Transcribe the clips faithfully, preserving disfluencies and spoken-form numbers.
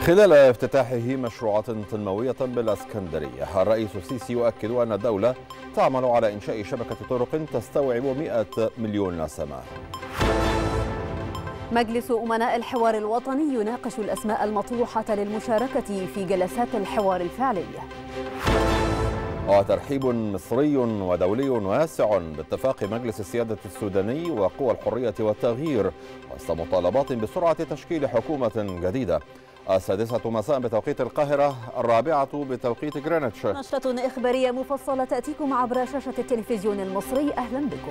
خلال افتتاحه مشروعات تنموية بالإسكندرية، الرئيس السيسي يؤكد أن الدولة تعمل على إنشاء شبكة طرق تستوعب مئة مليون نسمة. مجلس أمناء الحوار الوطني يناقش الأسماء المطروحة للمشاركة في جلسات الحوار الفعلي. وترحيب مصري ودولي واسع باتفاق مجلس السيادة السوداني وقوى الحرية والتغيير وسط مطالبات بسرعة تشكيل حكومة جديدة. السادسة مساء بتوقيت القاهرة، الرابعة بتوقيت غرينتش. نشرة إخبارية مفصلة تأتيكم عبر شاشة التلفزيون المصري. أهلا بكم.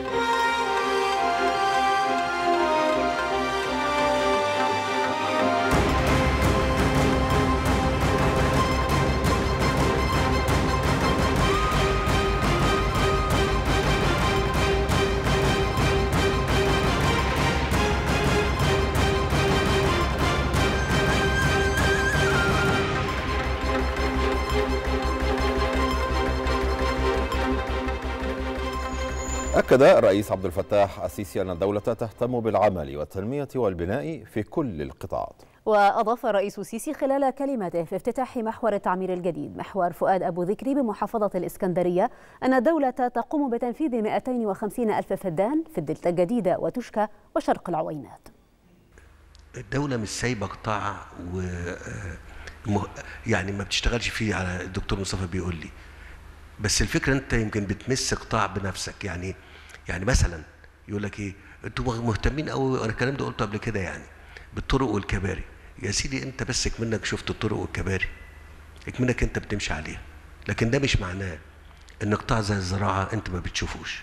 أكد الرئيس عبد الفتاح السيسي أن الدولة تهتم بالعمل والتنمية والبناء في كل القطاعات. وأضاف الرئيس السيسي خلال كلمته في افتتاح محور التعمير الجديد محور فؤاد أبو ذكري بمحافظة الإسكندرية أن الدولة تقوم بتنفيذ مئتين وخمسين ألف فدان في الدلتا الجديدة وتشكى وشرق العوينات. الدولة مش سايبة قطاع و يعني ما بتشتغلش فيه، على الدكتور مصطفى بيقول لي، بس الفكره انت يمكن بتمس قطاع بنفسك. يعني يعني مثلا يقول لك ايه، انتوا مهتمين قوي، انا الكلام ده قلته قبل كده، يعني بالطرق والكباري. يا سيدي انت بس اكمنك شفت الطرق والكباري، اكمنك انت بتمشي عليها، لكن ده مش معناه ان قطاع زي الزراعه انت ما بتشوفوش.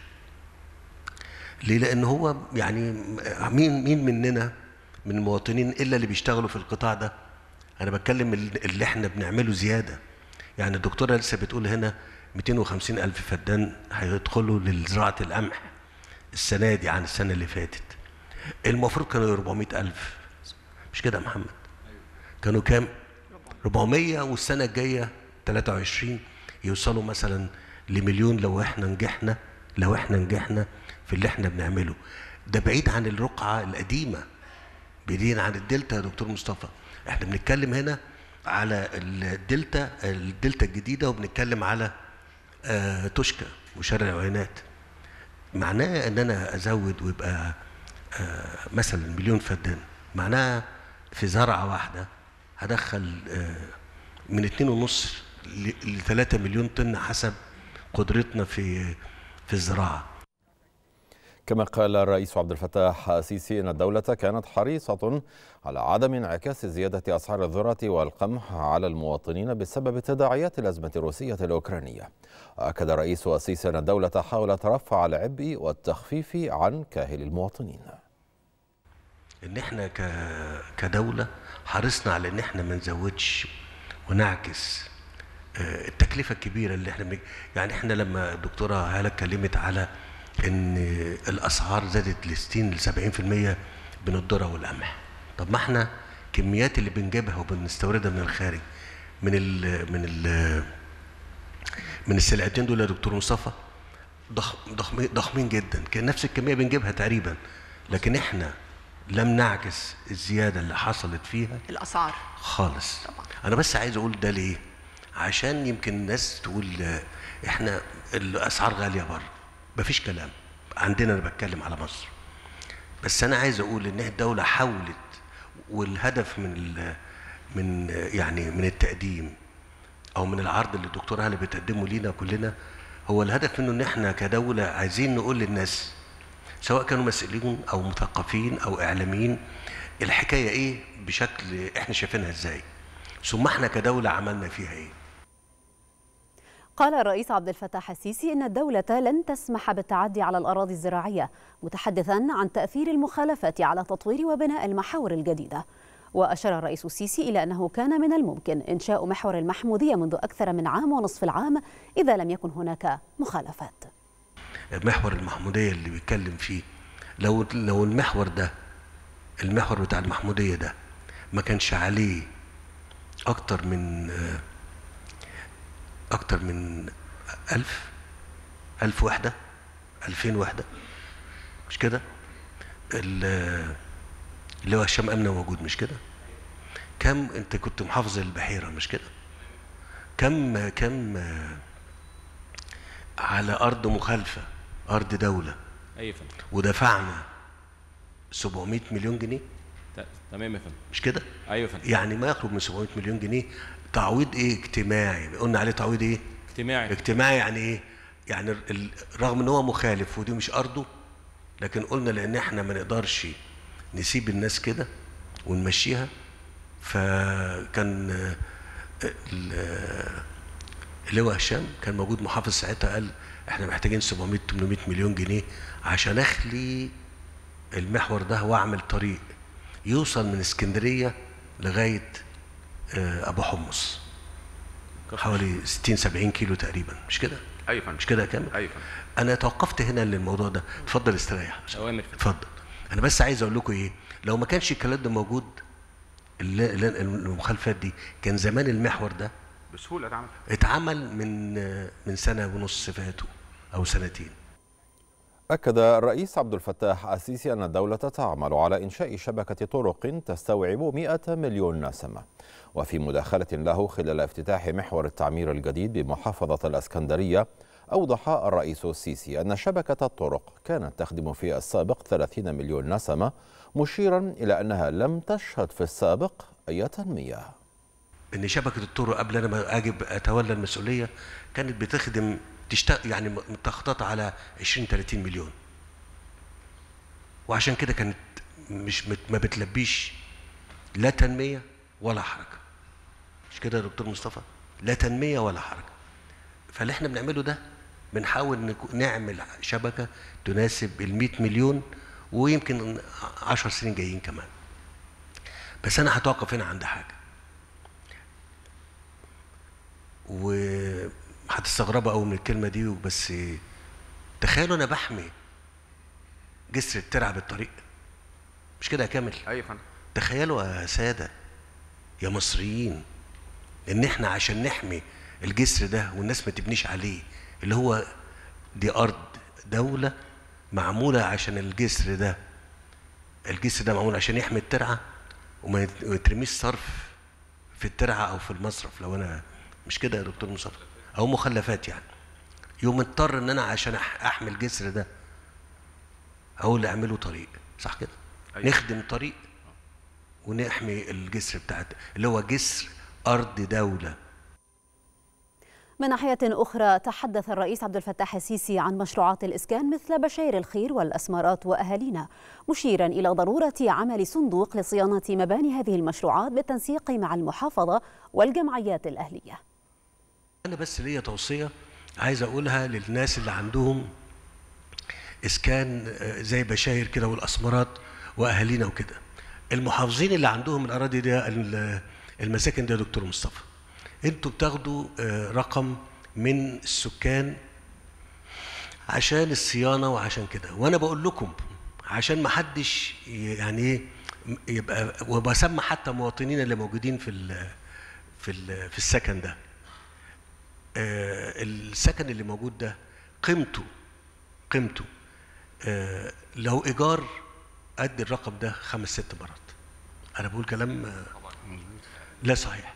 ليه؟ لان هو يعني مين مين مننا من المواطنين الا اللي بيشتغلوا في القطاع ده. انا بتكلم اللي احنا بنعمله زياده. يعني الدكتوره لسه بتقول هنا مئتين وخمسين ألف فدان هيدخلوا لزراعة القمح السنة دي عن السنة اللي فاتت. المفروض كانوا أربعمئة ألف، مش كده يا محمد؟ كانوا كام؟ أربعمئة، والسنة الجاية ثلاثة وعشرين يوصلوا مثلا لمليون لو احنا نجحنا لو احنا نجحنا في اللي احنا بنعمله. ده بعيد عن الرقعة القديمة، بعيد عن الدلتا يا دكتور مصطفى. احنا بنتكلم هنا على الدلتا الدلتا الجديدة، وبنتكلم على آه تشكى وشارع العوينات. معناه ان انا ازود ويبقى آه مثلا مليون فدان، معناها في زرعه واحده هدخل آه من اتنين ونص لثلاثة مليون طن حسب قدرتنا في في الزراعه. كما قال الرئيس عبد الفتاح السيسي أن الدولة كانت حريصة على عدم انعكاس زيادة أسعار الذرة والقمح على المواطنين بسبب تداعيات الأزمة الروسية الأوكرانية. أكد الرئيس السيسي أن الدولة حاولت رفع العبء والتخفيف عن كاهل المواطنين. إن إحنا كدولة حرصنا على إن إحنا ما نزودش ونعكس التكلفة الكبيرة اللي إحنا بنج... يعني إحنا لما الدكتورة هالة اتكلمت على ان الاسعار زادت ل ستين ل سبعين في المئة بين الذره والقمح. طب ما احنا كميات اللي بنجيبها وبنستوردها من الخارج من ال من ال من السلعتين دول يا دكتور مصطفى ضخم ضخمين ضخمين جدا، كان نفس الكميه بنجيبها تقريبا، لكن احنا لم نعكس الزياده اللي حصلت فيها الاسعار خالص. طبعا. انا بس عايز اقول ده ليه؟ عشان يمكن الناس تقول احنا الاسعار غاليه بره. مفيش كلام، عندنا انا بتكلم على مصر. بس انا عايز اقول ان الدوله حاولت، والهدف من من يعني من التقديم او من العرض اللي الدكتوره هاله بتقدمه لينا كلنا، هو الهدف منه ان احنا كدوله عايزين نقول للناس سواء كانوا مسؤولين او مثقفين او اعلاميين الحكايه ايه بشكل احنا شايفينها ازاي، ثم احنا كدوله عملنا فيها ايه. قال الرئيس عبد الفتاح السيسي إن الدولة لن تسمح بالتعدي على الأراضي الزراعية، متحدثا عن تأثير المخالفة على تطوير وبناء المحاور الجديدة. وأشار الرئيس السيسي إلى أنه كان من الممكن إنشاء محور المحمودية منذ أكثر من عام ونصف العام إذا لم يكن هناك مخالفات. محور المحمودية اللي بيتكلم فيه، لو لو المحور ده المحور بتاع المحمودية ده ما كانش عليه أكتر من أكتر من ألف ألف وحدة ألفين وحدة، مش كده؟ اللي هو هشام أمنة موجود، مش كده؟ كم انت كنت محافظ البحيره مش كده؟ كم كم على ارض مخالفه، ارض دوله. ايوه يا فندم. ودفعنا سبعمائة مليون جنيه. تمام يا فندم. مش كده؟ ايوه يا فندم. يعني ما يقرب من سبعمائة مليون جنيه تعويض ايه؟ اجتماعي. قلنا عليه تعويض ايه؟ اجتماعي. اجتماعي يعني ايه؟ يعني رغم ان هو مخالف ودي مش ارضه، لكن قلنا لان احنا ما نقدرش نسيب الناس كده ونمشيها، فكان اللواء هشام كان موجود محافظ ساعتها، قال احنا محتاجين سبعمائة ثمانمائة مليون جنيه عشان اخلي المحور ده واعمل طريق يوصل من اسكندريه لغايه ابو حمص، حوالي ستين سبعين كيلو تقريبا. مش كده؟ ايوه فندم. مش كده يا كامل؟ ايوه فندم. انا توقفت هنا للموضوع ده. اتفضل استريح. اوامر. اتفضل. انا بس عايز اقول لكم ايه، لو ما كانش الكلام ده موجود، المخالفات دي، كان زمان المحور ده بسهوله اتعمل اتعمل من من سنه ونص فاتوا او سنتين. أكد الرئيس عبد الفتاح السيسي أن الدولة تعمل على إنشاء شبكة طرق تستوعب مئة مليون نسمة. وفي مداخلة له خلال افتتاح محور التعمير الجديد بمحافظة الإسكندرية، أوضح الرئيس السيسي أن شبكة الطرق كانت تخدم في السابق ثلاثين مليون نسمة، مشيرا إلى أنها لم تشهد في السابق أي تنمية. إن شبكة الطرق قبل أنا ما أجي أتولى المسؤولية كانت بتخدم تشتغل يعني متخططة على عشرين ثلاثين مليون، وعشان كده كانت مش ما بتلبيش لا تنمية ولا حركة. مش كده يا دكتور مصطفى؟ لا تنمية ولا حركة. فاللي احنا بنعمله ده بنحاول نعمل شبكة تناسب ال مئة مليون، ويمكن عشر سنين جايين كمان. بس أنا هتوقف هنا عند حاجة، وهتستغربوا قوي من الكلمة دي، بس تخيلوا أنا بحمي جسر الترعة بالطريق. مش كده يا كامل؟ ايوه فندم. تخيلوا يا سادة يا مصريين إن إحنا عشان نحمي الجسر ده والناس ما تبنيش عليه، اللي هو دي أرض دولة معمولة عشان الجسر ده، الجسر ده معمول عشان يحمي الترعة وما يترميش صرف في الترعة أو في المصرف. لو أنا مش كده يا دكتور مصطفى؟ أو مخلفات يعني، يوم اضطر إن أنا عشان أحمي الجسر ده أقول أعمله طريق، صح كده؟ أيوة. نخدم طريق ونحمي الجسر بتاعت اللي هو جسر أرض دولة. من ناحية أخرى، تحدث الرئيس عبد الفتاح السيسي عن مشروعات الإسكان مثل بشاير الخير والأسمرات وأهالينا، مشيرا إلى ضرورة عمل صندوق لصيانة مباني هذه المشروعات بالتنسيق مع المحافظة والجمعيات الأهلية. أنا بس ليا توصية عايز أقولها للناس اللي عندهم إسكان زي بشاير كده والأسمرات وأهالينا وكده. المحافظين اللي عندهم الأراضي دي المساكن دي يا دكتور مصطفى، انتوا بتاخدوا رقم من السكان عشان الصيانه وعشان كده، وانا بقول لكم عشان ما حدش يعني ايه يبقى، وبسمى حتى مواطنين اللي موجودين في ال في ال في السكن ده، السكن اللي موجود ده قيمته قيمته لو ايجار قد الرقم ده خمس ست مرات. انا بقول كلام لا صحيح.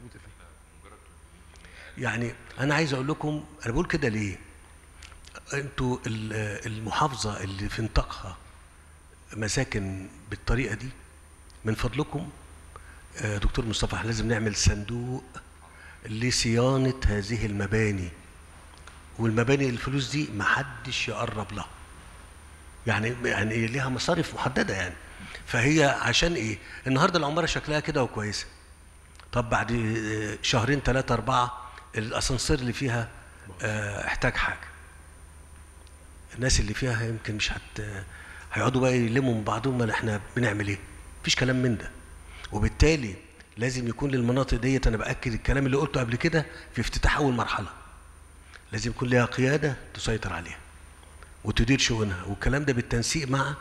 يعني انا عايز اقول لكم انا بقول كده ليه؟ انتوا المحافظه اللي في نطاقها مساكن بالطريقه دي، من فضلكم دكتور مصطفى احنا لازم نعمل صندوق لصيانه هذه المباني، والمباني الفلوس دي ما حدش يقرب لها، يعني يعني ليها مصاريف محدده يعني. فهي عشان ايه؟ النهارده العماره شكلها كده وكويسه، طب بعد شهرين ثلاثه اربعه الاسانسير اللي فيها اه احتاج حاجه، الناس اللي فيها يمكن مش هت هيقعدوا بقى يلموا من بعضهم ما احنا بنعمل ايه؟ مفيش كلام من ده. وبالتالي لازم يكون للمناطق ديت، انا باكد الكلام اللي قلته قبل كده في افتتاح اول مرحله، لازم يكون لها قياده تسيطر عليها وتدير شؤونها، والكلام ده بالتنسيق مع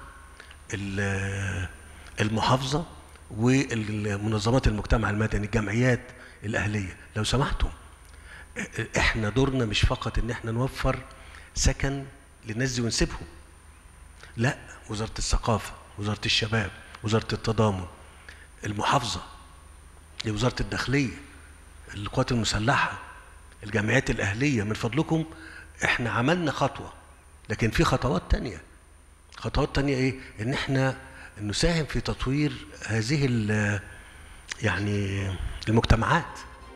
المحافظه والمنظمات المجتمع المدني الجمعيات الاهليه. لو سمحتوا احنا دورنا مش فقط ان احنا نوفر سكن للناس دي ونسيبهم، لا، وزاره الثقافه، وزاره الشباب، وزاره التضامن، المحافظه، لوزاره الداخليه، القوات المسلحه، الجمعيات الاهليه، من فضلكم احنا عملنا خطوه، لكن في خطوات تانية. خطوات تانية ايه؟ ان احنا نساهم في تطوير هذه يعني المجتمعات.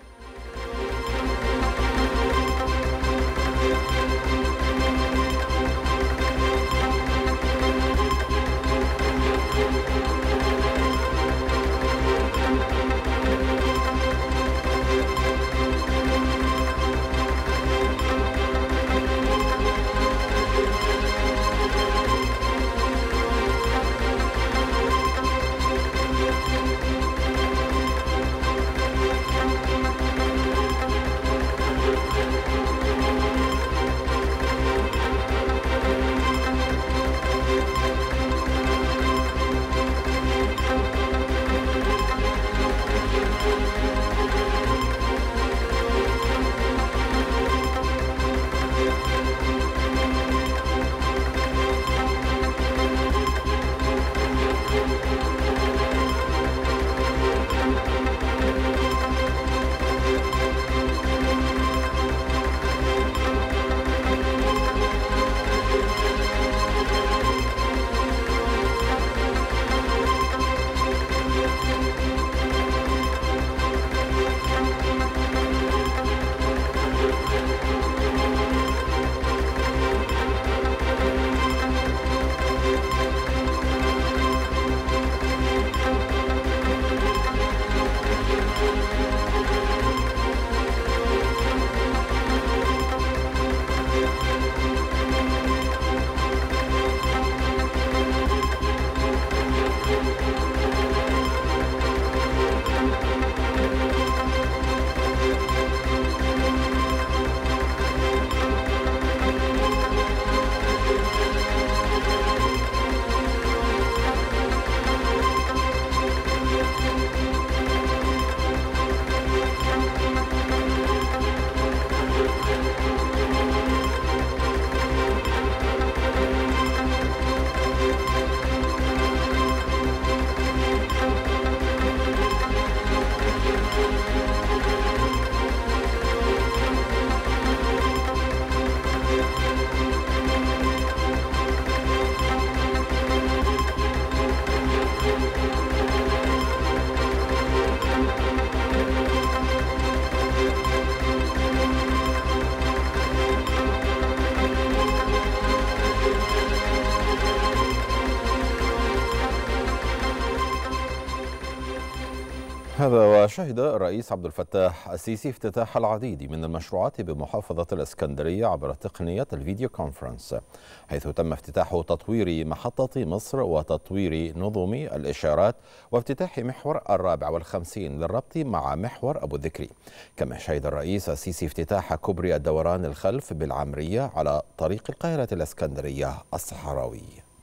هذا وشهد الرئيس عبد الفتاح السيسي افتتاح العديد من المشروعات بمحافظة الإسكندرية عبر تقنية الفيديو كونفرنس، حيث تم افتتاح تطوير محطة مصر وتطوير نظم الإشارات وافتتاح محور الرابع والخمسين للربط مع محور أبو الذكري. كما شهد الرئيس السيسي افتتاح كوبري الدوران الخلف بالعمرية على طريق القاهرة الإسكندرية الصحراوي.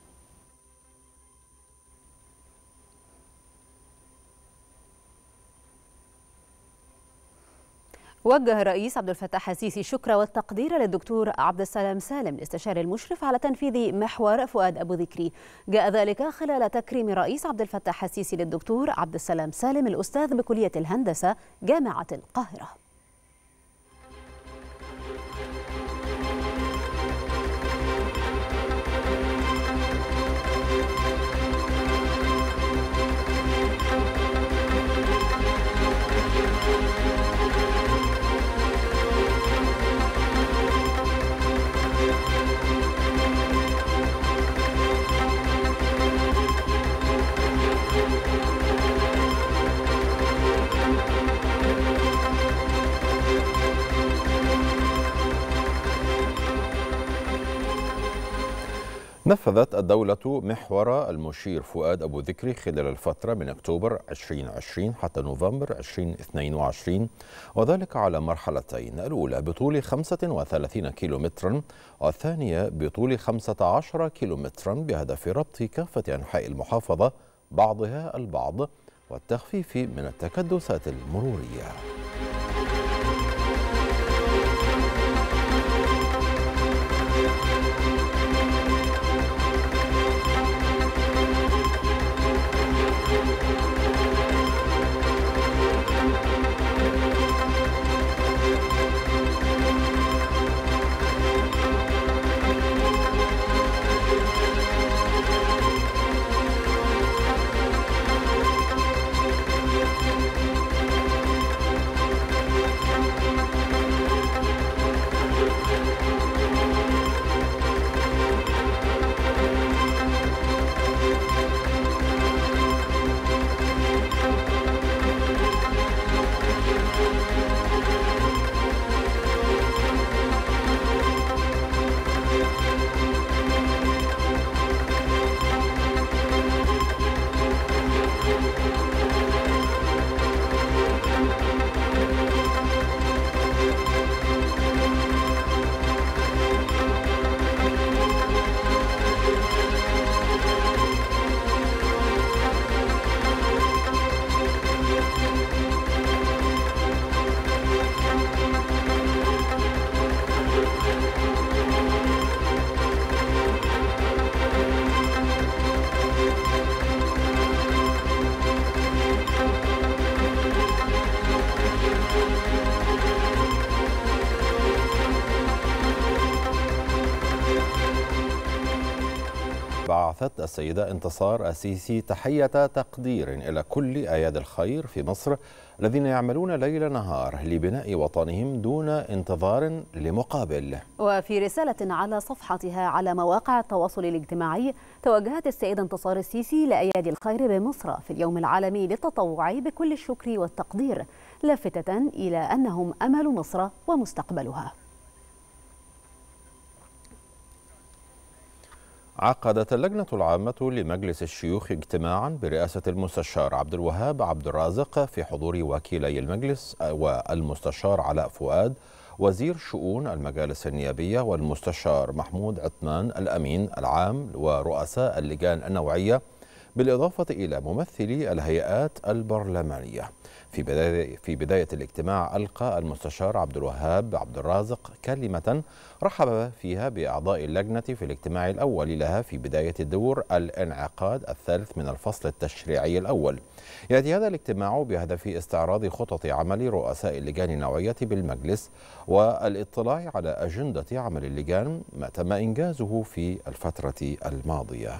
وجه الرئيس عبد الفتاح السيسي الشكر والتقدير للدكتور عبد السلام سالم الاستشاري المشرف على تنفيذ محور فؤاد أبو ذكري. جاء ذلك خلال تكريم الرئيس عبد الفتاح السيسي للدكتور عبد السلام سالم الأستاذ بكلية الهندسة جامعة القاهرة. نفذت الدولة محور المشير فؤاد أبو ذكري خلال الفترة من أكتوبر ألفين وعشرين حتى نوفمبر ألفين واثنين وعشرين، وذلك على مرحلتين، الأولى بطول خمسة وثلاثين كيلومترا والثانية بطول خمسة عشر كيلومترا، بهدف ربط كافة أنحاء المحافظة بعضها البعض والتخفيف من التكدسات المرورية. بعثت السيدة انتصار السيسي تحية تقدير إلى كل أيادي الخير في مصر الذين يعملون ليل نهار لبناء وطنهم دون انتظار لمقابل. وفي رسالة على صفحتها على مواقع التواصل الاجتماعي، توجهت السيدة انتصار السيسي لأيادي الخير بمصر في اليوم العالمي للتطوع بكل الشكر والتقدير، لافتة إلى أنهم أمل مصر ومستقبلها. عقدت اللجنة العامة لمجلس الشيوخ اجتماعا برئاسة المستشار عبد الوهاب عبد الرازق في حضور وكيلي المجلس والمستشار علاء فؤاد وزير شؤون المجالس النيابية والمستشار محمود عثمان الأمين العام ورؤساء اللجان النوعية، بالإضافة إلى ممثلي الهيئات البرلمانية. في بداية, في بداية الاجتماع ألقى المستشار عبد الوهاب عبد الرازق كلمة رحب فيها بأعضاء اللجنة في الاجتماع الأول لها في بداية دور الانعقاد الثالث من الفصل التشريعي الأول. يأتي هذا الاجتماع بهدف استعراض خطط عمل رؤساء اللجان النوعية بالمجلس والاطلاع على أجندة عمل اللجان ما تم إنجازه في الفترة الماضية.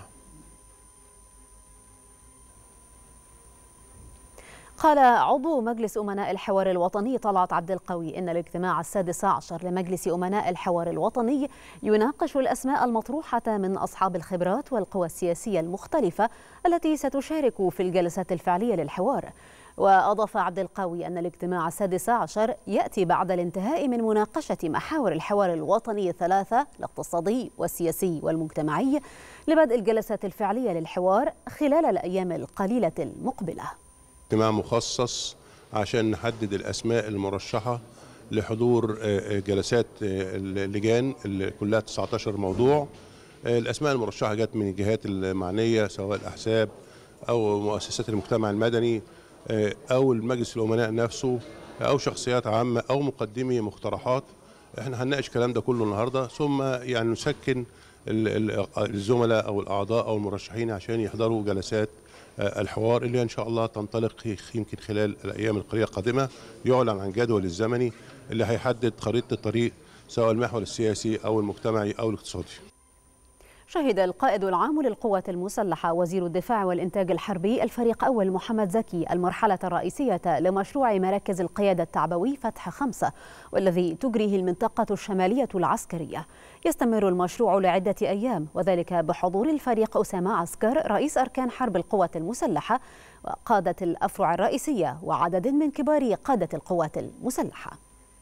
قال عضو مجلس أمناء الحوار الوطني طلعت عبد القوي إن الاجتماع السادس عشر لمجلس أمناء الحوار الوطني يناقش الأسماء المطروحة من أصحاب الخبرات والقوى السياسية المختلفة التي ستشارك في الجلسات الفعلية للحوار. وأضاف عبد القوي أن الاجتماع السادس عشر يأتي بعد الانتهاء من مناقشة محاور الحوار الوطني الثلاثة الاقتصادي والسياسي والمجتمعي لبدء الجلسات الفعلية للحوار خلال الأيام القليلة المقبلة. اجتماع مخصص عشان نحدد الأسماء المرشحة لحضور جلسات اللجان اللي كلها تسعة عشر موضوع. الأسماء المرشحة جت من الجهات المعنية سواء الأحزاب أو مؤسسات المجتمع المدني أو المجلس الأمناء نفسه أو شخصيات عامة أو مقدمي مقترحات. احنا هنناقش الكلام ده كله النهارده، ثم يعني نسكن الزملاء أو الأعضاء أو المرشحين عشان يحضروا جلسات الحوار اللي ان شاء الله تنطلق يمكن خلال الايام القليله القادمه. يعلن عن جدول الزمني اللي هيحدد خريطه الطريق سواء المحور السياسي او المجتمعي او الاقتصادي. شهد القائد العام للقوات المسلحة وزير الدفاع والإنتاج الحربي الفريق أول محمد زكي المرحلة الرئيسية لمشروع مراكز القيادة التعبوي فتح خمسة، والذي تجريه المنطقة الشمالية العسكرية. يستمر المشروع لعدة أيام، وذلك بحضور الفريق أسامة عسكر رئيس أركان حرب القوات المسلحة وقادة الأفرع الرئيسية وعدد من كبار قادة القوات المسلحة.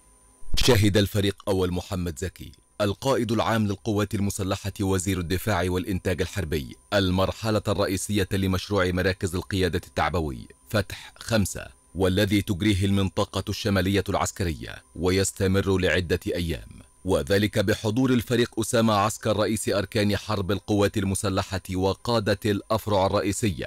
شهد الفريق أول محمد زكي القائد العام للقوات المسلحة وزير الدفاع والإنتاج الحربي المرحلة الرئيسية لمشروع مراكز القيادة التعبوي فتح خمسة، والذي تجريه المنطقة الشمالية العسكرية ويستمر لعدة أيام، وذلك بحضور الفريق أسامة عسكر رئيس أركان حرب القوات المسلحة وقادة الأفرع الرئيسية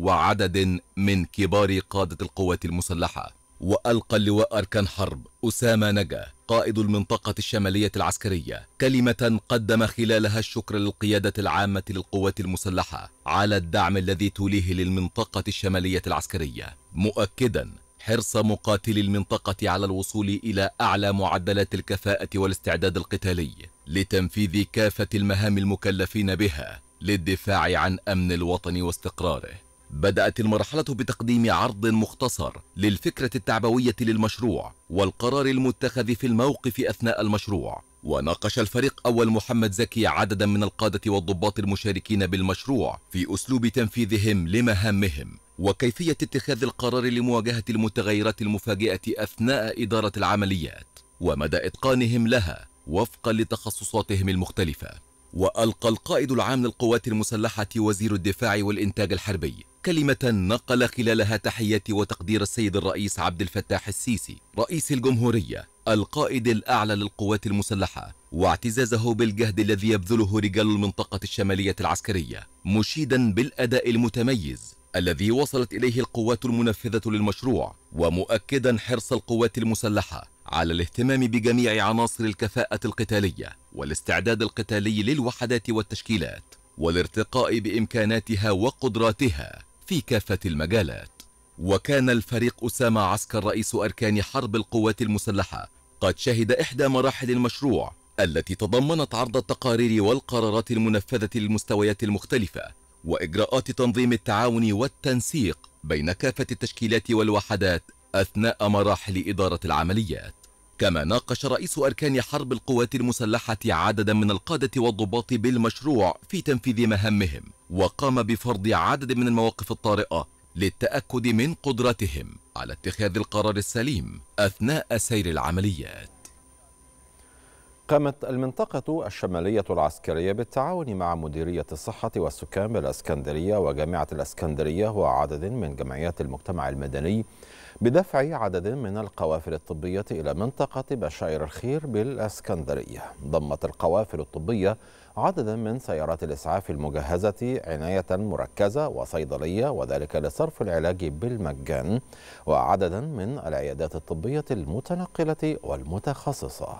وعدد من كبار قادة القوات المسلحة. وألقى اللواء أركان حرب أسامة نجا قائد المنطقة الشمالية العسكرية كلمة قدم خلالها الشكر للقيادة العامة للقوات المسلحة على الدعم الذي توليه للمنطقة الشمالية العسكرية، مؤكدا حرص مقاتلي المنطقة على الوصول إلى أعلى معدلات الكفاءة والاستعداد القتالي لتنفيذ كافة المهام المكلفين بها للدفاع عن أمن الوطن واستقراره. بدأت المرحلة بتقديم عرض مختصر للفكرة التعبوية للمشروع والقرار المتخذ في الموقف أثناء المشروع، وناقش الفريق أول محمد زكي عددا من القادة والضباط المشاركين بالمشروع في أسلوب تنفيذهم لمهامهم وكيفية اتخاذ القرار لمواجهة المتغيرات المفاجئة أثناء إدارة العمليات ومدى إتقانهم لها وفقا لتخصصاتهم المختلفة. وألقى القائد العام للقوات المسلحة وزير الدفاع والإنتاج الحربي كلمة نقل خلالها تحيات وتقدير السيد الرئيس عبد الفتاح السيسي رئيس الجمهورية القائد الأعلى للقوات المسلحة واعتزازه بالجهد الذي يبذله رجال المنطقة الشمالية العسكرية، مشيدا بالأداء المتميز الذي وصلت إليه القوات المنفذة للمشروع، ومؤكدا حرص القوات المسلحة على الاهتمام بجميع عناصر الكفاءة القتالية والاستعداد القتالي للوحدات والتشكيلات والارتقاء بإمكاناتها وقدراتها في كافة المجالات. وكان الفريق أسامة عسكر رئيس أركان حرب القوات المسلحة قد شهد إحدى مراحل المشروع التي تضمنت عرض التقارير والقرارات المنفذة للمستويات المختلفة وإجراءات تنظيم التعاون والتنسيق بين كافة التشكيلات والوحدات أثناء مراحل إدارة العمليات. كما ناقش رئيس أركان حرب القوات المسلحة عددا من القادة والضباط بالمشروع في تنفيذ مهامهم، وقام بفرض عدد من المواقف الطارئة للتأكد من قدرتهم على اتخاذ القرار السليم أثناء سير العمليات. قامت المنطقة الشمالية العسكرية بالتعاون مع مديرية الصحة والسكان بالإسكندرية وجامعة الإسكندرية وعدد من جمعيات المجتمع المدني بدفع عدد من القوافل الطبية إلى منطقة بشاير الخير بالإسكندرية. ضمت القوافل الطبية عددا من سيارات الإسعاف المجهزة عناية مركزة وصيدلية، وذلك لصرف العلاج بالمجان، وعددا من العيادات الطبية المتنقلة والمتخصصة.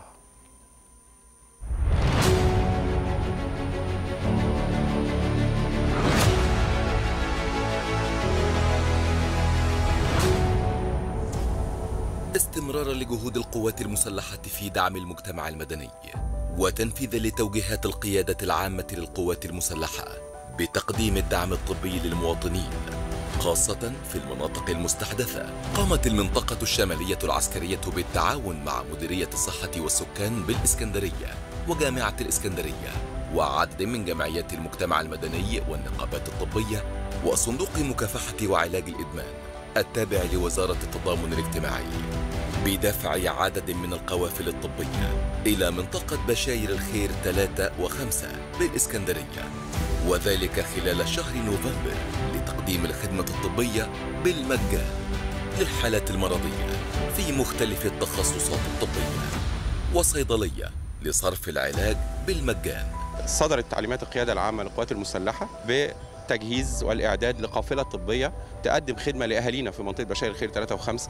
استمرارا لجهود القوات المسلحة في دعم المجتمع المدني وتنفيذا لتوجيهات القيادة العامة للقوات المسلحة بتقديم الدعم الطبي للمواطنين خاصة في المناطق المستحدثة، قامت المنطقة الشمالية العسكرية بالتعاون مع مديرية الصحة والسكان بالإسكندرية وجامعة الإسكندرية وعدد من جمعيات المجتمع المدني والنقابات الطبية وصندوق مكافحة وعلاج الإدمان التابع لوزارة التضامن الاجتماعي بدفع عدد من القوافل الطبية إلى منطقة بشاير الخير ثلاثة وخمسة بالإسكندرية، وذلك خلال شهر نوفمبر لتقديم الخدمة الطبية بالمجان للحالات المرضية في مختلف التخصصات الطبية وصيدلية لصرف العلاج بالمجان. صدرت تعليمات القيادة العامة للقوات المسلحة بتجهيز والإعداد لقافلة طبية تقدم خدمة لأهالينا في منطقة بشاير الخير ثلاثة وخمسة،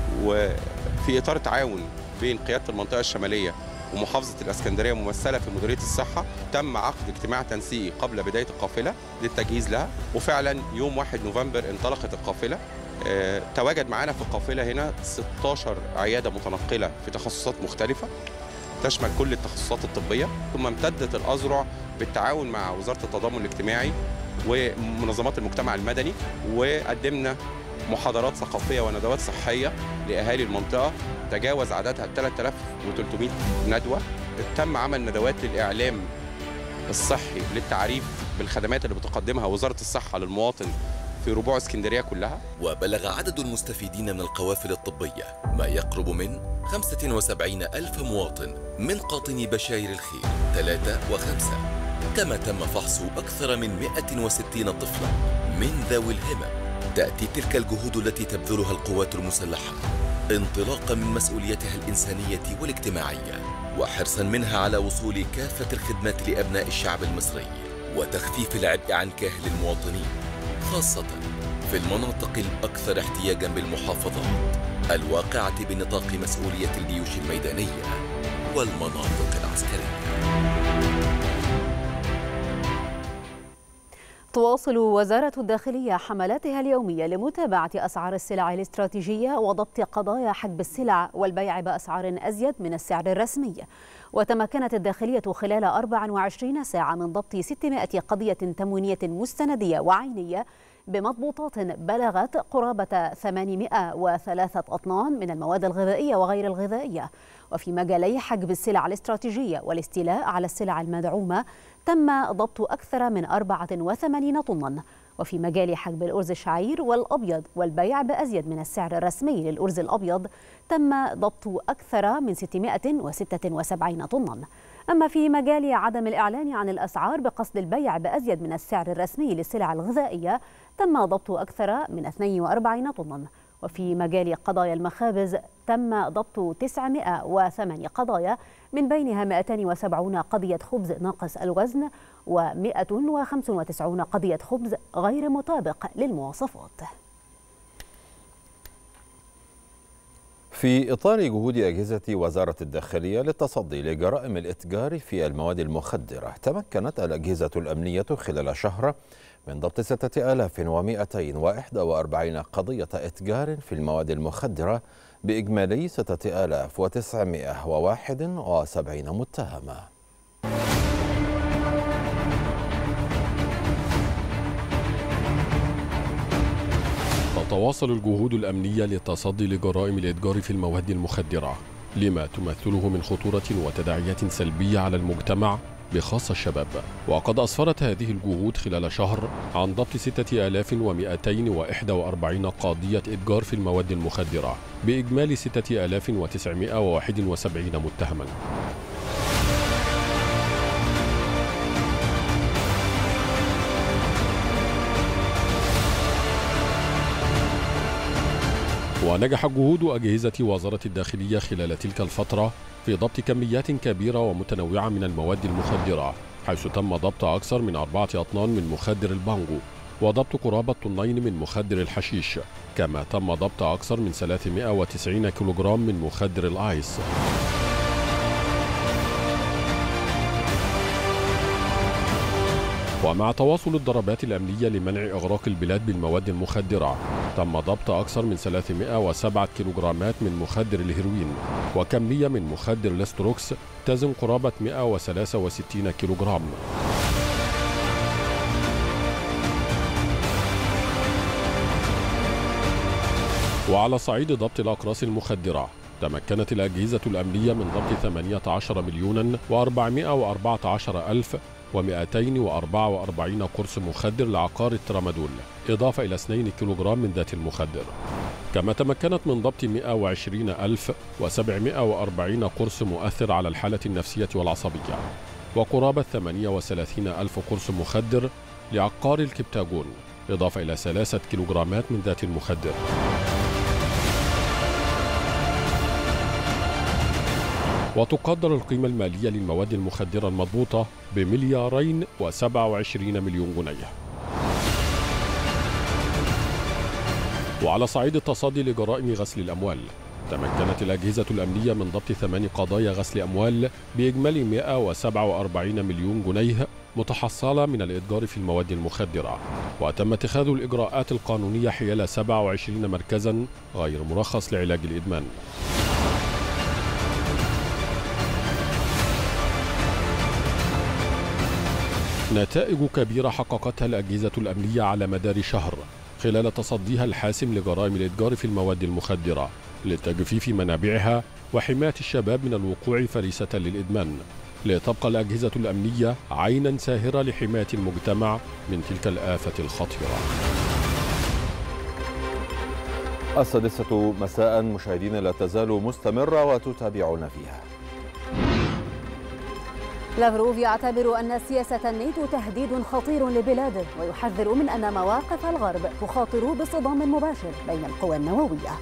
وفي إطار تعاون بين قيادة المنطقة الشمالية ومحافظة الإسكندرية ممثلة في مديرية الصحة تم عقد اجتماع تنسيقي قبل بداية القافلة للتجهيز لها، وفعلا يوم واحد نوفمبر انطلقت القافلة. اه تواجد معنا في القافلة هنا ستاشر عيادة متنقلة في تخصصات مختلفة تشمل كل التخصصات الطبية، ثم امتدت الأذرع بالتعاون مع وزارة التضامن الاجتماعي ومنظمات المجتمع المدني، وقدمنا محاضرات ثقافية وندوات صحية لأهالي المنطقة تجاوز عددها ثلاثة آلاف وثلاثمائة ندوة. تم عمل ندوات للإعلام الصحي للتعريف بالخدمات اللي بتقدمها وزارة الصحة للمواطن في ربوع اسكندرية كلها. وبلغ عدد المستفيدين من القوافل الطبية ما يقرب من خمسة وسبعين ألف مواطن من قاطني بشاير الخير ثلاثة وخمسة، كما تم فحص أكثر من مئة وستين طفلا من ذوي الهمم. تأتي تلك الجهود التي تبذلها القوات المسلحة انطلاقا من مسؤوليتها الإنسانية والاجتماعية وحرصا منها على وصول كافة الخدمات لأبناء الشعب المصري وتخفيف العبء عن كاهل المواطنين، خاصة في المناطق الأكثر احتياجا بالمحافظات الواقعة بنطاق مسؤولية الجيوش الميدانية والمناطق العسكرية. تواصل وزارة الداخلية حملاتها اليومية لمتابعة أسعار السلع الاستراتيجية وضبط قضايا حجب السلع والبيع بأسعار أزيد من السعر الرسمي. وتمكنت الداخلية خلال أربع وعشرين ساعة من ضبط ستمائة قضية تموينية مستندية وعينية بمضبوطات بلغت قرابة ثمانمائة وثلاثة أطنان من المواد الغذائية وغير الغذائية. وفي مجالي حجب السلع الاستراتيجية والاستيلاء على السلع المدعومة تم ضبط أكثر من أربعة وثمانين طنا. وفي مجال حجب الأرز الشعير والأبيض والبيع بأزيد من السعر الرسمي للأرز الأبيض تم ضبط أكثر من ستمائة وستة وسبعين طنا. أما في مجال عدم الإعلان عن الأسعار بقصد البيع بأزيد من السعر الرسمي للسلع الغذائية تم ضبط أكثر من اثنين وأربعين طنا. وفي مجال قضايا المخابز تم ضبط تسعمائة وثمانية قضايا، من بينها مئتين وسبعين قضية خبز ناقص الوزن ومئة وخمسة وتسعين قضية خبز غير مطابق للمواصفات. في إطار جهود أجهزة وزارة الداخلية للتصدي لجرائم الإتجار في المواد المخدرة، تمكنت الأجهزة الأمنية خلال شهر من ضبط ستة آلاف ومئتين وواحد وأربعين قضية إتجار في المواد المخدرة بإجمالي ستة آلاف وتسعمئة وواحد وسبعين متهما. تتواصل الجهود الأمنية للتصدي لجرائم الإتجار في المواد المخدرة لما تمثله من خطورة وتداعيات سلبية على المجتمع بخاصة الشباب. وقد أسفرت هذه الجهود خلال شهر عن ضبط ستة آلاف ومئتين وواحد وأربعين قضية إتجار في المواد المخدرة بإجمالي ستة آلاف وتسعمئة وواحد وسبعين متهما. ونجح جهود أجهزة وزارة الداخلية خلال تلك الفترة في ضبط كميات كبيرة ومتنوعة من المواد المخدرة، حيث تم ضبط أكثر من أربعة أطنان من مخدر البانجو، وضبط قرابة طنين من مخدر الحشيش، كما تم ضبط أكثر من ثلاثمئة وتسعين كيلوغرام من مخدر الآيس. ومع تواصل الضربات الأمنية لمنع إغراق البلاد بالمواد المخدرة، تم ضبط أكثر من ثلاثمئة وسبعة كيلوغرامات من مخدر الهيروين، وكمية من مخدر الاستروكس تزن قرابة مئة وثلاثة وستين كيلوغرام. وعلى صعيد ضبط الأقراص المخدرة، تمكنت الأجهزة الأمنية من ضبط ثمانية عشر مليون وأربعمئة وأربعة عشر ألف ومئتين وأربعة وأربعين قرص مخدر لعقار الترامادول، إضافة إلى اثنين كيلوغرام من ذات المخدر. كما تمكنت من ضبط مئة وعشرين ألف وسبعمئة وأربعين قرص مؤثر على الحالة النفسية والعصبية، وقرابة ثمانية وثلاثين ألف قرص مخدر لعقار الكبتاجون، إضافة إلى ثلاثة كيلوغرامات من ذات المخدر. وتقدر القيمة المالية للمواد المخدرة المضبوطة بمليارين وسبعة وعشرين مليون جنيه. وعلى صعيد التصدي لجرائم غسل الأموال، تمكنت الأجهزة الأمنية من ضبط ثمان قضايا غسل أموال بإجمالي مئة وسبعة وأربعين مليون جنيه متحصلة من الإتجار في المواد المخدرة، وتم اتخاذ الإجراءات القانونية حيال سبعة وعشرين مركزا غير مرخص لعلاج الإدمان. نتائج كبيرة حققتها الأجهزة الأمنية على مدار شهر خلال تصديها الحاسم لجرائم الإتجار في المواد المخدرة لتجفيف منابعها وحماية الشباب من الوقوع فريسة للإدمان، لتبقى الأجهزة الأمنية عينا ساهرة لحماية المجتمع من تلك الآفة الخطيرة. السادسة مساء مشاهدينا لا تزال مستمرة وتتابعون فيها. لافروف يعتبر أن سياسة الناتو تهديد خطير لبلاده، ويحذر من أن مواقف الغرب تخاطر بصدام مباشر بين القوى النووية.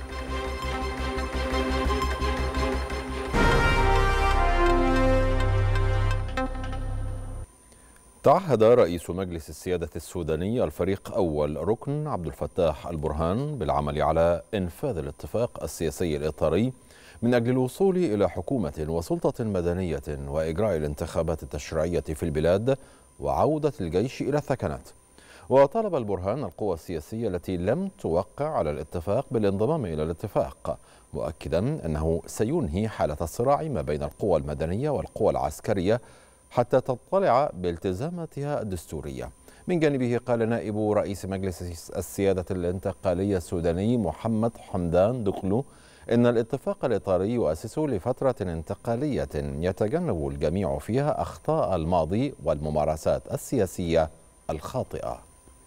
تعهد رئيس مجلس السيادة السوداني الفريق أول ركن عبد الفتاح البرهان بالعمل على إنفاذ الاتفاق السياسي الإطاري من أجل الوصول إلى حكومة وسلطة مدنية وإجراء الانتخابات التشريعية في البلاد وعودة الجيش إلى الثكنات. وطالب البرهان القوى السياسية التي لم توقع على الاتفاق بالانضمام إلى الاتفاق، مؤكدا أنه سينهي حالة الصراع ما بين القوى المدنية والقوى العسكرية حتى تطلع بالتزاماتها الدستورية. من جانبه قال نائب رئيس مجلس السيادة الانتقالية السوداني محمد حمدان دقلو إن الاتفاق الإطاري يؤسس لفترة انتقالية يتجنب الجميع فيها أخطاء الماضي والممارسات السياسية الخاطئة.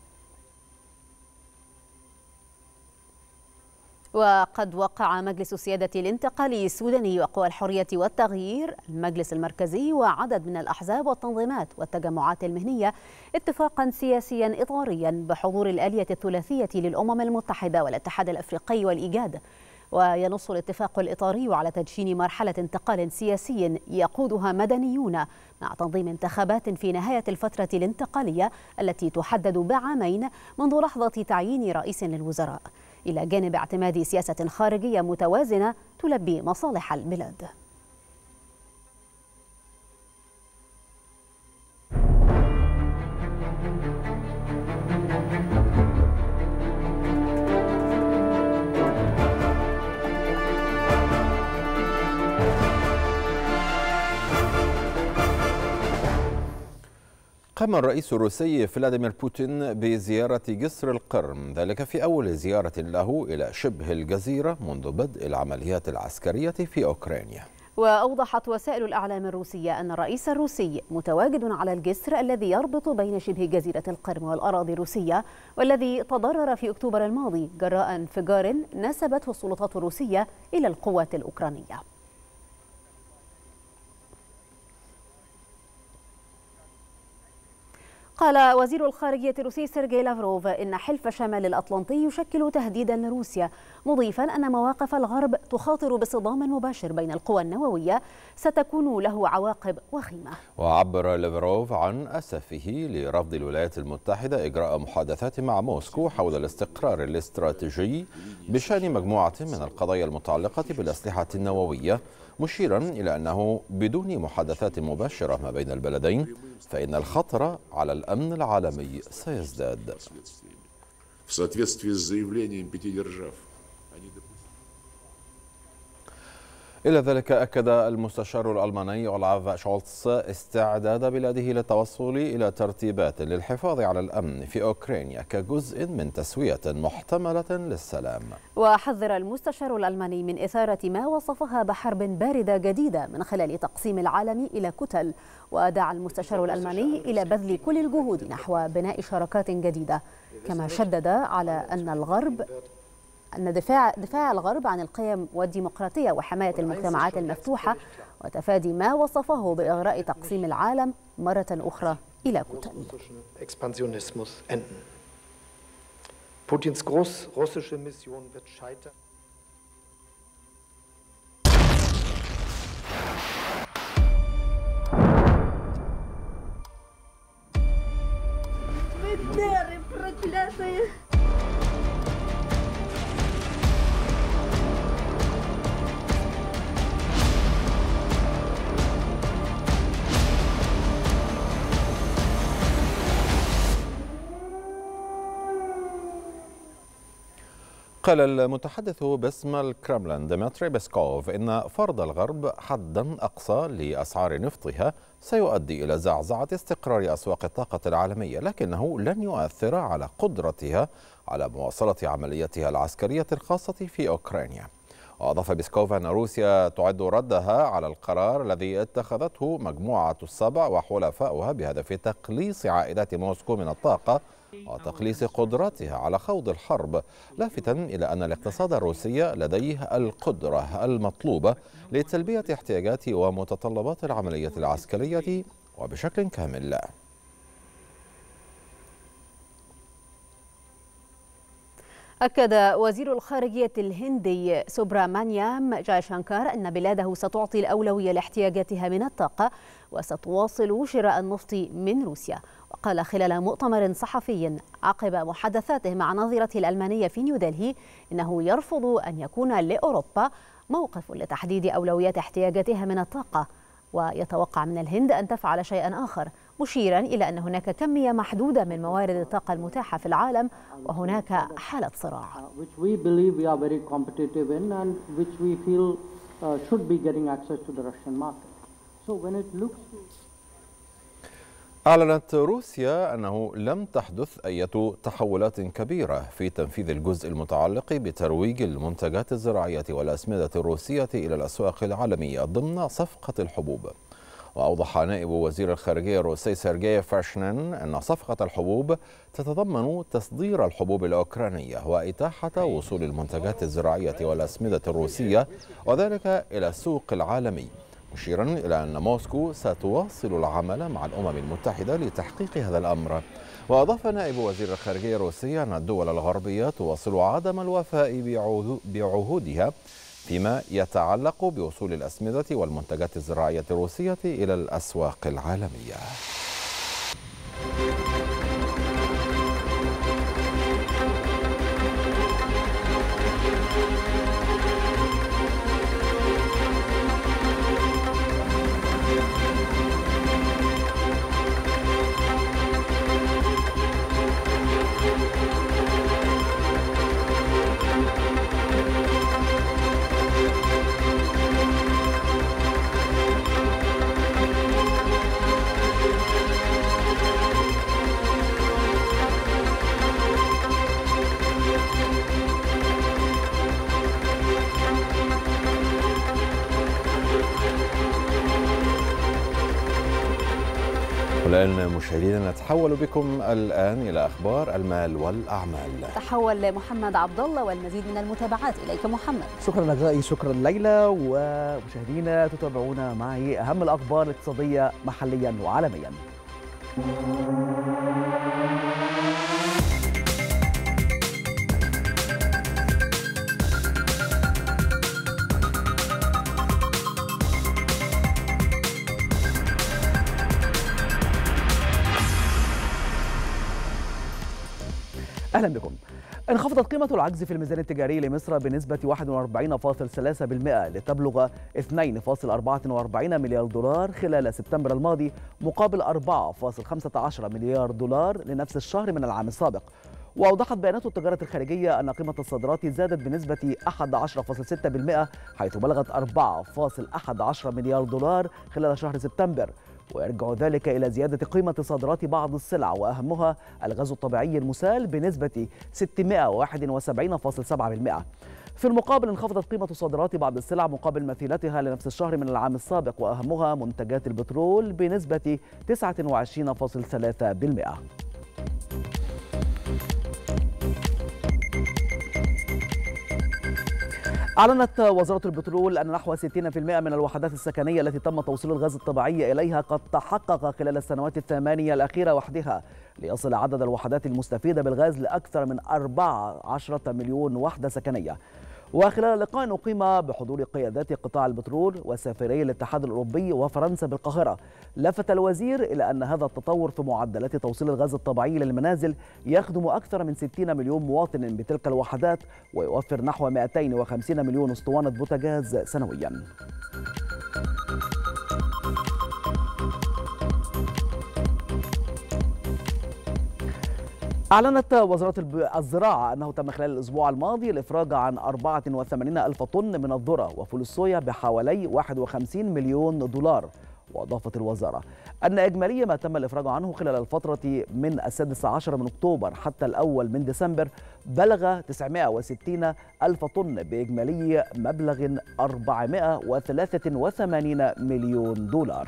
وقد وقع مجلس السيادة الانتقالي السوداني وقوى الحرية والتغيير، المجلس المركزي وعدد من الأحزاب والتنظيمات والتجمعات المهنية اتفاقا سياسيا إطاريا بحضور الآلية الثلاثية للأمم المتحدة والاتحاد الأفريقي والإيجاد. وينص الاتفاق الإطاري على تدشين مرحلة انتقال سياسي يقودها مدنيون مع تنظيم انتخابات في نهاية الفترة الانتقالية التي تحدد بعامين منذ لحظة تعيين رئيس للوزراء. إلى جانب اعتماد سياسة خارجية متوازنة تلبي مصالح البلاد. قام الرئيس الروسي فلاديمير بوتين بزيارة جسر القرم، ذلك في أول زيارة له إلى شبه الجزيرة منذ بدء العمليات العسكرية في أوكرانيا. وأوضحت وسائل الإعلام الروسية أن الرئيس الروسي متواجد على الجسر الذي يربط بين شبه جزيرة القرم والأراضي الروسية، والذي تضرر في أكتوبر الماضي جراء انفجار نسبته السلطات الروسية إلى القوات الأوكرانية. قال وزير الخارجية الروسي سيرجي لافروف إن حلف شمال الأطلنطي يشكل تهديدا لروسيا، مضيفا أن مواقف الغرب تخاطر بصدام مباشر بين القوى النووية ستكون له عواقب وخيمة. وعبر لافروف عن أسفه لرفض الولايات المتحدة إجراء محادثات مع موسكو حول الاستقرار الاستراتيجي بشأن مجموعة من القضايا المتعلقة بالأسلحة النووية، مشيرا إلى أنه بدون محادثات مباشرة ما بين البلدين فإن الخطر على الأمن العالمي سيزداد. إلى ذلك أكد المستشار الألماني أولاف شولتز استعداد بلاده للتوصل إلى ترتيبات للحفاظ على الأمن في أوكرانيا كجزء من تسوية محتملة للسلام. وحذر المستشار الألماني من إثارة ما وصفها بحرب باردة جديدة من خلال تقسيم العالم إلى كتل، ودعا المستشار الألماني إلى بذل كل الجهود نحو بناء شراكات جديدة، كما شدد على أن الغرب أن دفاع دفاع الغرب عن القيم والديمقراطية وحماية المجتمعات المفتوحة وتفادي ما وصفه بإغراء تقسيم العالم مرة أخرى إلى كتل. Putins russische Mission wird scheitern. Бендери проклятые! قال المتحدث باسم الكرملين ديمتري بيسكوف إن فرض الغرب حدا أقصى لأسعار نفطها سيؤدي إلى زعزعة استقرار أسواق الطاقة العالمية، لكنه لن يؤثر على قدرتها على مواصلة عملياتها العسكرية الخاصة في أوكرانيا. وأضاف بيسكوف أن روسيا تعد ردها على القرار الذي اتخذته مجموعة السبع وحلفاؤها بهدف تقليص عائدات موسكو من الطاقة وتقليص قدرتها على خوض الحرب، لافتا إلى أن الاقتصاد الروسي لديه القدرة المطلوبة لتلبية احتياجات ومتطلبات العملية العسكرية وبشكل كامل. أكد وزير الخارجية الهندي سوبرامانيام جايشانكار أن بلاده ستعطي الأولوية لاحتياجاتها من الطاقة وستواصل شراء النفط من روسيا. وقال خلال مؤتمر صحفي عقب محادثاته مع نظيرته الألمانية في نيودلهي إنه يرفض أن يكون لأوروبا موقف لتحديد أولويات احتياجاتها من الطاقة، ويتوقع من الهند أن تفعل شيئا آخر، مشيرا إلى أن هناك كمية محدودة من موارد الطاقة المتاحة في العالم وهناك حالة صراع. أعلنت روسيا أنه لم تحدث أي تحولات كبيرة في تنفيذ الجزء المتعلق بترويج المنتجات الزراعية والأسمدة الروسية إلى الأسواق العالمية ضمن صفقة الحبوب. وأوضح نائب وزير الخارجية الروسي سيرجي فراشنين أن صفقة الحبوب تتضمن تصدير الحبوب الأوكرانية وإتاحة وصول المنتجات الزراعية والأسمدة الروسية وذلك إلى السوق العالمي، مشيرا إلى أن موسكو ستواصل العمل مع الأمم المتحدة لتحقيق هذا الأمر. وأضاف نائب وزير الخارجية الروسي أن الدول الغربية تواصل عدم الوفاء بعهودها فيما يتعلق بوصول الأسمدة والمنتجات الزراعية الروسية إلى الأسواق العالمية. والآن مشاهدينا نتحول بكم الآن إلى أخبار المال والأعمال. تحول محمد عبد الله والمزيد من المتابعات. إليك محمد. شكرا نجائي، شكرا ليلى. ومشاهدينا تتابعون معي أهم الأخبار الاقتصادية محليا وعالميا. أهلا بكم. انخفضت قيمة العجز في الميزان التجاري لمصر بنسبة واحد وأربعين فاصلة ثلاثة بالمئة لتبلغ اثنين فاصلة أربعة وأربعين مليار دولار خلال سبتمبر الماضي، مقابل أربعة فاصلة خمسة عشر مليار دولار لنفس الشهر من العام السابق. وأوضحت بيانات التجارة الخارجية أن قيمة الصادرات زادت بنسبة أحد عشر فاصلة ستة بالمئة، حيث بلغت أربعة فاصلة أحد عشر مليار دولار خلال شهر سبتمبر، ويرجع ذلك إلى زيادة قيمة صادرات بعض السلع وأهمها الغاز الطبيعي المسال بنسبة ستمئة وواحد وسبعين فاصلة سبعة بالمئة. في المقابل انخفضت قيمة صادرات بعض السلع مقابل مثيلتها لنفس الشهر من العام السابق، وأهمها منتجات البترول بنسبة تسعة وعشرين فاصلة ثلاثة بالمئة. أعلنت وزارة البترول أن نحو ستين بالمئة من الوحدات السكنية التي تم توصيل الغاز الطبيعي إليها قد تحقق خلال السنوات الثمانية الأخيرة وحدها، ليصل عدد الوحدات المستفيدة بالغاز لأكثر من أربعة عشر مليون وحدة سكنية. وخلال لقاء أقيم بحضور قيادات قطاع البترول وسافري الاتحاد الأوروبي وفرنسا بالقاهرة، لفت الوزير إلى أن هذا التطور في معدلات توصيل الغاز الطبيعي للمنازل يخدم أكثر من ستين مليون مواطن بتلك الوحدات، ويوفر نحو مئتين وخمسين مليون اسطوانة بوتاجاز سنوياً. أعلنت وزارة الزراعة أنه تم خلال الأسبوع الماضي الإفراج عن أربعة وثمانين ألف طن من الذرة وفول الصويا بحوالي واحد وخمسين مليون دولار. وأضافت الوزارة أن إجمالي ما تم الإفراج عنه خلال الفترة من السادس عشر من أكتوبر حتى الأول من ديسمبر بلغ تسعمئة وستين ألف طن بإجمالي مبلغ أربعمئة وثلاثة وثمانين مليون دولار.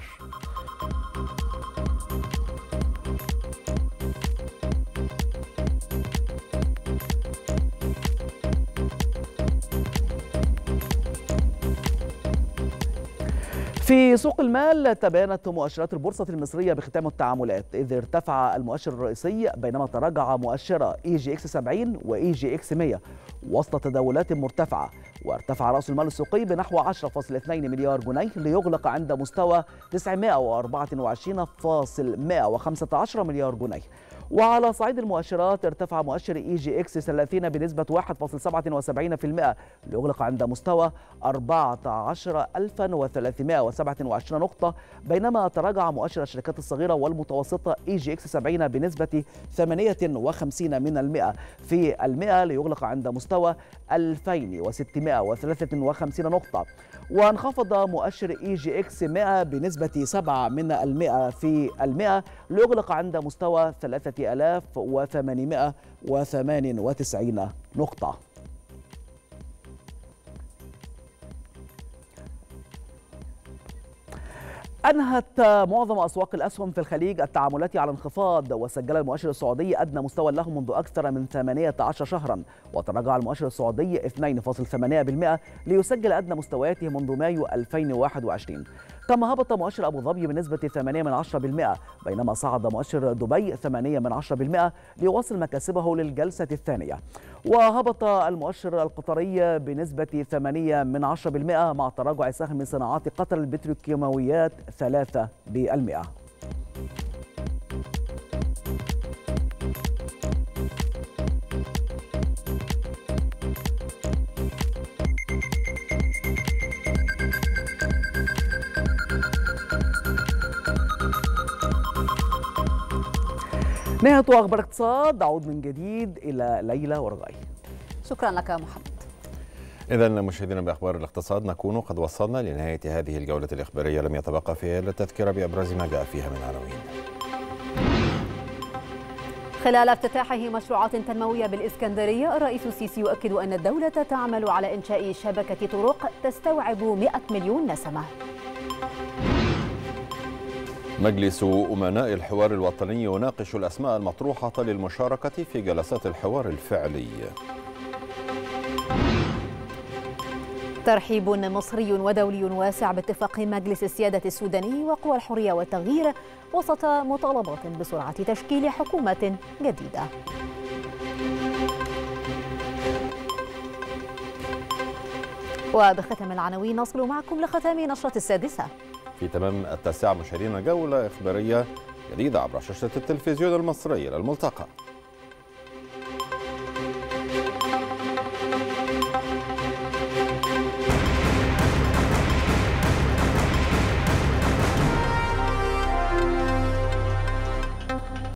في سوق المال تباينت مؤشرات البورصة المصرية بختام التعاملات، إذ ارتفع المؤشر الرئيسي بينما تراجع مؤشر إي جي إكس سبعين وإي جي إكس مئة وسط تداولات مرتفعة. وارتفع رأس المال السوقي بنحو عشرة فاصلة اثنين مليار جنيه ليغلق عند مستوى تسعمئة وأربعة وعشرين فاصلة مئة وخمسة عشر مليار جنيه. وعلى صعيد المؤشرات ارتفع مؤشر إي جي إكس ثلاثين بنسبة واحد فاصلة سبعة وسبعين بالمئة ليغلق عند مستوى أربعة عشر ألفا وثلاثمئة وسبعة وعشرين نقطة، بينما تراجع مؤشر الشركات الصغيرة والمتوسطة إي جي إكس سبعين بنسبة ثمانية وخمسين من المئة في المئة ليغلق عند مستوى ألفين وستمئة وثلاثة وخمسين نقطة. وانخفض مؤشر إي جي إكس مئة بنسبة سبعة من المئة في المئة ليغلق عند مستوى ثلاثة آلاف وثمانمئة وثمانية وتسعين نقطة. أنهت معظم أسواق الأسهم في الخليج التعاملات على انخفاض، وسجل المؤشر السعودي أدنى مستوى له منذ أكثر من ثمانية عشر شهرا، وتراجع المؤشر السعودي اثنين فاصلة ثمانية بالمئة ليسجل أدنى مستوياته منذ مايو ألفين وواحد وعشرين. تم هبط مؤشر أبو ظبي بنسبة ثمانية من عشرة بالمئة، بينما صعد مؤشر دبي ثمانية من عشرة بالمئة ليواصل مكاسبه للجلسة الثانية. وهبط المؤشر القطري بنسبة ثمانية من عشرة بالمئة مع تراجع سهم صناعات قطر البتروكيماويات ثلاثة بالمئة. نهاية أخبار اقتصاد. أعود من جديد إلى ليلى ورغاي. شكرا لك محمد. إذا مشاهدينا بأخبار الاقتصاد نكون قد وصلنا لنهاية هذه الجولة الإخبارية، لم يتبقى فيها إلا التذكرة بأبرز ما جاء فيها من عناوين. خلال افتتاحه مشروعات تنموية بالإسكندرية، الرئيس السيسي يؤكد أن الدولة تعمل على إنشاء شبكة طرق تستوعب مئة مليون نسمة. مجلس أمناء الحوار الوطني يناقش الأسماء المطروحة للمشاركة في جلسات الحوار الفعلي. ترحيب مصري ودولي واسع باتفاق مجلس السيادة السوداني وقوى الحرية والتغيير وسط مطالبات بسرعة تشكيل حكومة جديدة. وبختم العناوين نصل معكم لختام نشرة السادسة. في تمام التاسعة مشاهدينا جولة إخبارية جديدة عبر شاشة التلفزيون المصري. للملتقى.